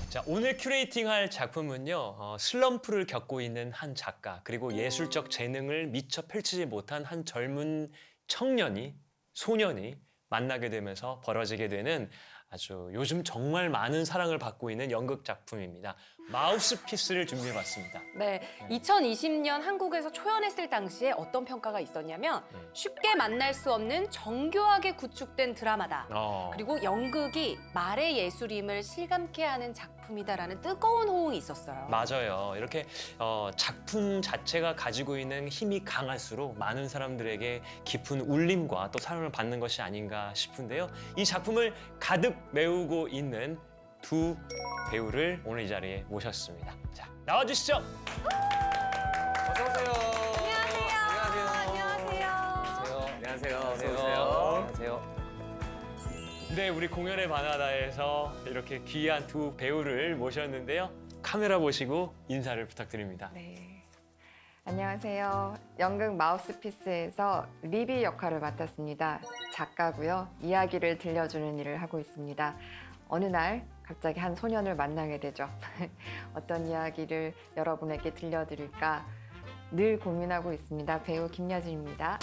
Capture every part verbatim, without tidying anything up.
자, 오늘 큐레이팅할 작품은요. 어, 슬럼프를 겪고 있는 한 작가, 그리고 예술적 재능을 미처 펼치지 못한 한 젊은 청년이, 소년이 만나게 되면서 벌어지게 되는 아주 요즘 정말 많은 사랑을 받고 있는 연극 작품입니다. 마우스피스를 준비해봤습니다. 네, 이천이십 년 한국에서 초연했을 당시에 어떤 평가가 있었냐면 쉽게 만날 수 없는 정교하게 구축된 드라마다. 어. 그리고 연극이 말의 예술임을 실감케 하는 작품이다라는 뜨거운 호응이 있었어요. 맞아요. 이렇게 어, 작품 자체가 가지고 있는 힘이 강할수록 많은 사람들에게 깊은 울림과 또 사랑을 받는 것이 아닌가 싶은데요. 이 작품을 가득 메우고 있는 두 배우를 오늘 이 자리에 모셨습니다. 자, 나와주시죠. 어서 오세요. 안녕하세요. 안녕하세요. 안녕하세요. 어서 오세요. 안녕하세요. 네, 우리 공연의 바나다에서 이렇게 귀한 두 배우를 모셨는데요. 카메라 보시고 인사를 부탁드립니다. 네. 안녕하세요. 연극 마우스피스에서 리비 역할을 맡았습니다. 작가고요. 이야기를 들려주는 일을 하고 있습니다. 어느 날 갑자기 한 소년을 만나게 되죠. 어떤 이야기를 여러분에게 들려드릴까 늘 고민하고 있습니다. 배우 김여진입니다.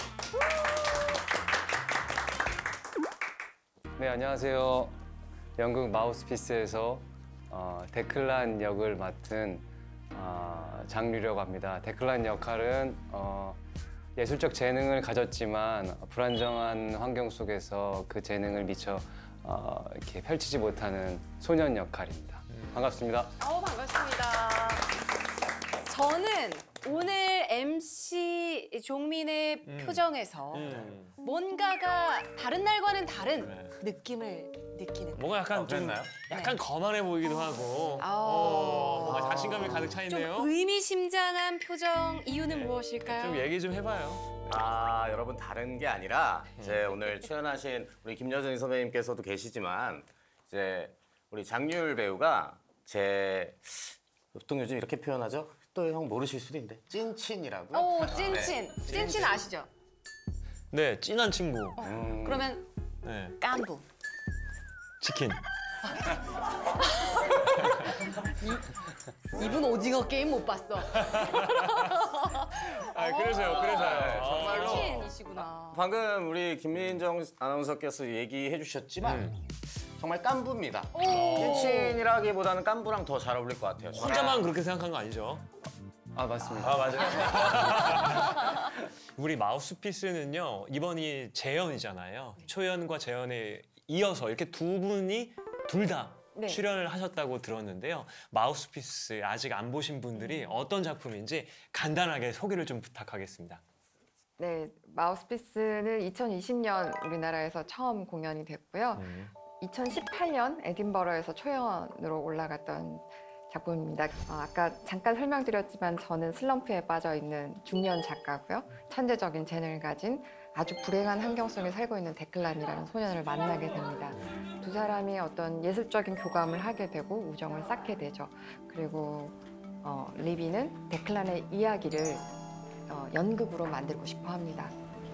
네, 안녕하세요. 연극 마우스피스에서 어, 데클란 역을 맡은 어, 장유려고 합니다. 데클란 역할은 어, 예술적 재능을 가졌지만 불안정한 환경 속에서 그 재능을 미처 어, 이렇게 펼치지 못하는 소년 역할입니다. 반갑습니다. 어, 반갑습니다. 저는 오늘 엠씨 종민의 음. 표정에서 음. 뭔가가 다른 날과는 다른 네. 느낌을 느끼는. 뭔가 약간 어, 좀 그랬나요? 약간 거만해 보이기도 하고 아. 어, 뭔가 자신감이 가득 차 좀 있네요. 의미심장한 표정 이유는 네. 무엇일까요? 좀 얘기 좀 해봐요. 아, 여러분 다른 게 아니라 이제 오늘 출연하신 우리 김여진 선배님께서도 계시지만 이제 우리 장률 배우가 제 보통 요즘 이렇게 표현하죠? 또 형 모르실 수도 있는데 찐친이라고요. 오, 찐친. 네. 찐친 아시죠? 네, 찐한 친구. 음, 그러면 네, 깐부. 치킨. 이분 오징어 게임 못 봤어. 아, 그래서요, 그래서요. 네, 정말로. 찐친이시구나. 방금 우리 김민정 아나운서께서 얘기해 주셨지만 음. 정말 깐부입니다. 오. 찐친이라기보다는 깐부랑 더 잘 어울릴 것 같아요. 혼자만 그렇게 생각한 거 아니죠? 아, 맞습니다. 아, 맞아요. 우리 마우스피스는요, 이번이 재연이잖아요. 초연과 재연에 이어서 이렇게 두 분이 둘 다 네. 출연을 하셨다고 들었는데요. 마우스피스 아직 안 보신 분들이 어떤 작품인지 간단하게 소개를 좀 부탁하겠습니다. 네, 마우스피스는 이천이십 년 우리나라에서 처음 공연이 됐고요. 음. 이천십팔 년 에딘버러에서 초연으로 올라갔던 작품입니다. 어, 아까 잠깐 설명드렸지만 저는 슬럼프에 빠져 있는 중년 작가고요. 천재적인 재능을 가진 아주 불행한 환경 속에 살고 있는 데클란이라는 소년을 만나게 됩니다. 두 사람이 어떤 예술적인 교감을 하게 되고 우정을 쌓게 되죠. 그리고 어, 리비는 데클란의 이야기를 어, 연극으로 만들고 싶어 합니다.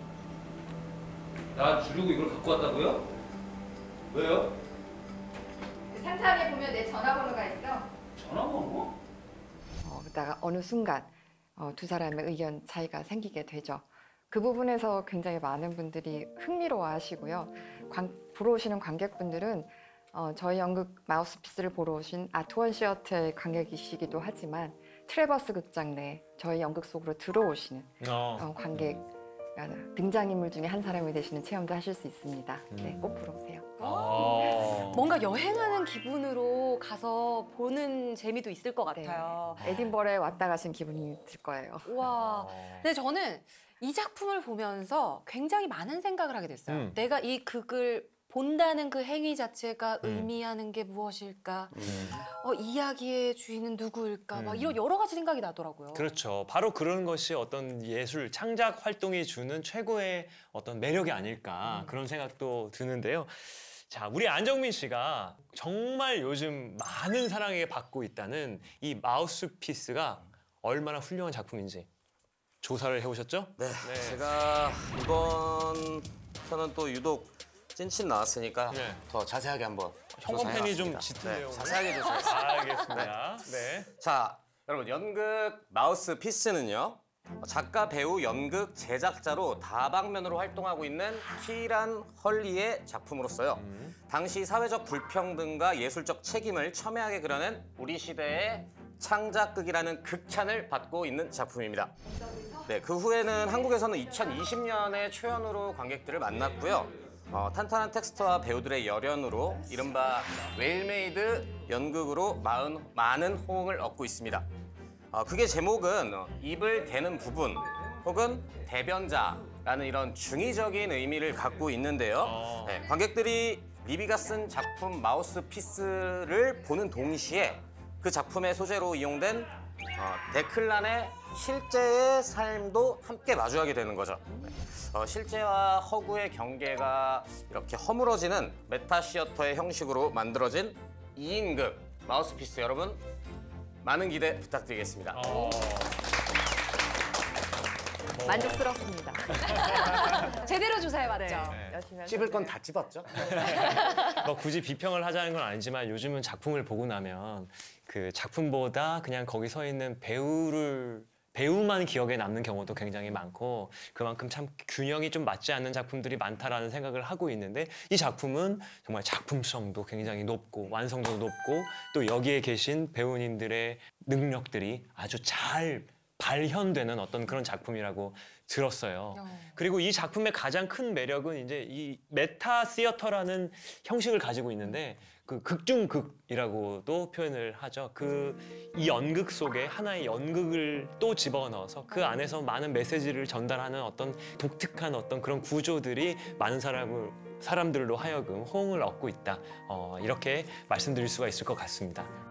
나 주려고 이걸 갖고 왔다고요? 왜요? 상상해 보면 내 전화번호가 있어. 전화번호? 어, 그러다가 어느 순간 어, 두 사람의 의견 차이가 생기게 되죠. 그 부분에서 굉장히 많은 분들이 흥미로워하시고요. 관, 보러 오시는 관객분들은 어, 저희 연극 마우스피스를 보러 오신 아트원 시어터의 관객이시기도 하지만 트레버스 극장 내 저희 연극 속으로 들어오시는 어. 어, 관객 등장인물 중에 한 사람이 되시는 체험도 하실 수 있습니다. 네, 꼭 보러 오세요. 어. 뭔가 여행하는 기분으로 가서 보는 재미도 있을 것 네. 같아요. 에딘버러에 왔다 가신 기분이 들 거예요. 와, 근데 저는 이 작품을 보면서 굉장히 많은 생각을 하게 됐어요. 음. 내가 이 극을 본다는 그 행위 자체가 음. 의미하는 게 무엇일까? 음. 어, 이야기의 주인은 누구일까? 막 음. 이런 여러 가지 생각이 나더라고요. 그렇죠. 바로 그런 것이 어떤 예술, 창작 활동이 주는 최고의 어떤 매력이 아닐까 그런 생각도 드는데요. 자, 우리 안정민 씨가 정말 요즘 많은 사랑을 받고 있다는 이 마우스피스가 얼마나 훌륭한 작품인지 조사를 해오셨죠? 네, 제가 이번 저는 또 유독 찐친 나왔으니까 네. 더 자세하게 한번 형광펜이 좀 조사해봤습니다. 짙은데요, 오늘? 자세하게 조사했습니다. 아, 알겠습니다. 네. 자, 여러분 연극 마우스피스는요. 작가, 배우, 연극 제작자로 다방면으로 활동하고 있는 키란 헐리의 작품으로서요. 당시 사회적 불평등과 예술적 책임을 첨예하게 그려낸 우리 시대의 창작극이라는 극찬을 받고 있는 작품입니다. 네, 그 후에는 한국에서는 이천이십 년에 초연으로 관객들을 만났고요. 어, 탄탄한 텍스트와 배우들의 열연으로 이른바 웰메이드 연극으로 마은, 많은 호응을 얻고 있습니다. 어, 그게 제목은 어, 입을 대는 부분 혹은 대변자라는 이런 중의적인 의미를 갖고 있는데요. 어. 네, 관객들이 리비가 쓴 작품 마우스피스를 보는 동시에 그 작품의 소재로 이용된 어, 데클란의 실제의 삶도 함께 마주하게 되는 거죠. 어, 실제와 허구의 경계가 이렇게 허물어지는 메타시어터의 형식으로 만들어진 이인극 마우스피스 여러분 많은 기대 부탁드리겠습니다. 어. 만족스럽습니다. 제대로 조사해봤죠. 네. 열심히 찝을 건 다 찝었죠? 뭐 굳이 비평을 하자는 건 아니지만 요즘은 작품을 보고 나면 그 작품보다 그냥 거기 서 있는 배우를 배우만 기억에 남는 경우도 굉장히 많고 그만큼 참 균형이 좀 맞지 않는 작품들이 많다라는 생각을 하고 있는데 이 작품은 정말 작품성도 굉장히 높고 완성도도 높고 또 여기에 계신 배우님들의 능력들이 아주 잘 발현되는 어떤 그런 작품이라고 들었어요. 그리고 이 작품의 가장 큰 매력은 이제 이 메타 시어터라는 형식을 가지고 있는데 그 극중극이라고도 표현을 하죠. 그 이 연극 속에 하나의 연극을 또 집어넣어서 그 안에서 많은 메시지를 전달하는 어떤 독특한 어떤 그런 구조들이 많은 사람을 사람들로 하여금 호응을 얻고 있다. 어, 이렇게 말씀드릴 수가 있을 것 같습니다.